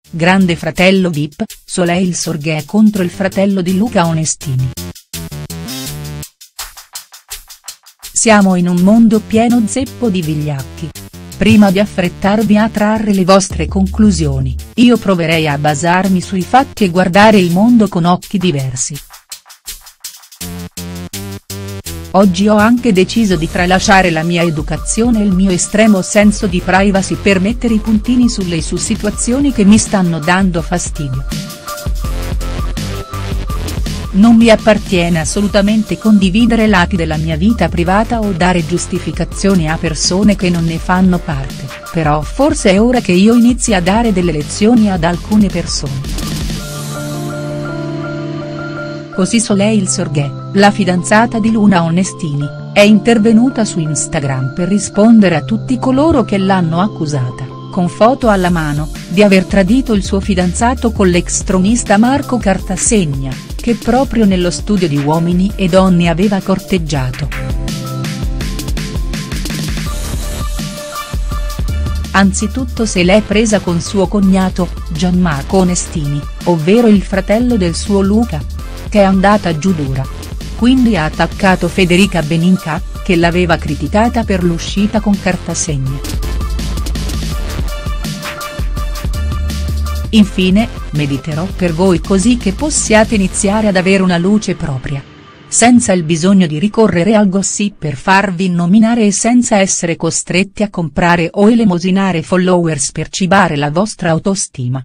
Grande Fratello VIP, Soleil Sorghè contro il fratello di Luca Onestini. Siamo in un mondo pieno zeppo di vigliacchi. Prima di affrettarvi a trarre le vostre conclusioni, io proverei a basarmi sui fatti e guardare il mondo con occhi diversi. Oggi ho anche deciso di tralasciare la mia educazione e il mio estremo senso di privacy per mettere i puntini sulle su situazioni che mi stanno dando fastidio. Non mi appartiene assolutamente condividere lati della mia vita privata o dare giustificazioni a persone che non ne fanno parte, però forse è ora che io inizi a dare delle lezioni ad alcune persone. Così Soleil Sorghè, la fidanzata di Luca Onestini, è intervenuta su Instagram per rispondere a tutti coloro che l'hanno accusata, con foto alla mano, di aver tradito il suo fidanzato con l'ex tronista Marco Cartasegna, che proprio nello studio di Uomini e Donne aveva corteggiato. Anzitutto se l'è presa con suo cognato, Gianmarco Onestini, ovvero il fratello del suo Luca, che è andata giù dura. Quindi ha attaccato Federica Beninca, che l'aveva criticata per l'uscita con Cartasegna. Infine, mediterò per voi così che possiate iniziare ad avere una luce propria. Senza il bisogno di ricorrere al gossip per farvi nominare e senza essere costretti a comprare o elemosinare followers per cibare la vostra autostima.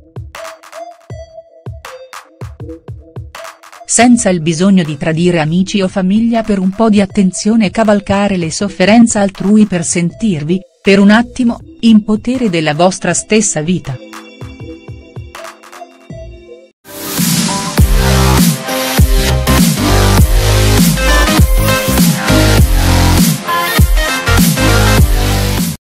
Senza il bisogno di tradire amici o famiglia per un po' di attenzione e cavalcare le sofferenze altrui per sentirvi, per un attimo, in potere della vostra stessa vita.